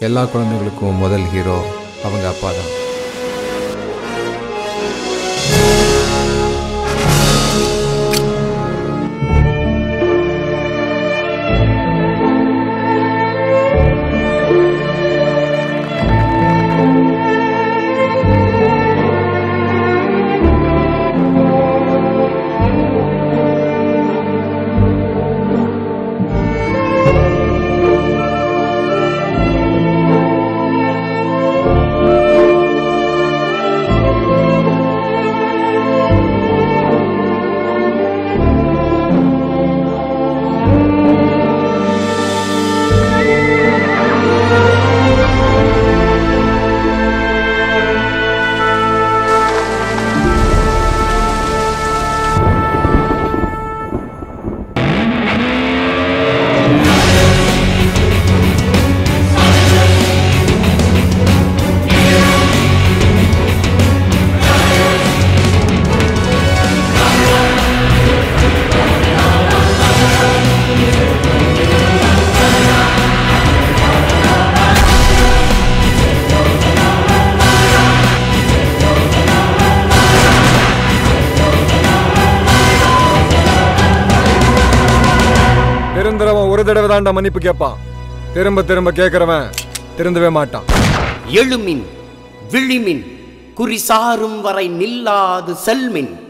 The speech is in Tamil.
எல்லா குழந்தைகளுக்கும் முதல் ஹீரோ அவங்க அப்பா தான். ஒரு தடவை தாண்டா மன்னிப்பு கேட்பான். திரும்ப திரும்ப கேட்கிறவன் திருந்தவே மாட்டான். எழுமின் விழிமின் குறிசாரும் வரை நில்லாது செல்மின்.